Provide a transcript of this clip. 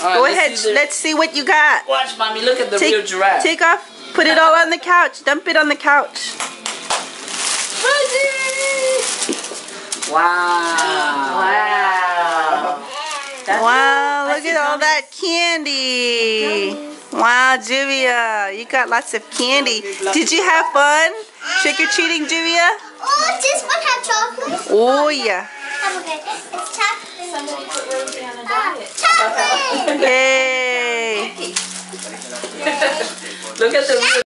Right, Go ahead. Let's see what you got. Watch, mommy. Look at the real giraffe. Take off. Put it all on the couch. Dump it on the couch. Wow. Wow. Wow, look at all that candy. Wow, Juvia, you got lots of candy. Did you have fun trick-or-treating, Juvia? Oh, this one had chocolate. Oh, yeah. Okay, it's chocolate. Somebody put Rosie on a diet. Chocolate! Yay. Look at the real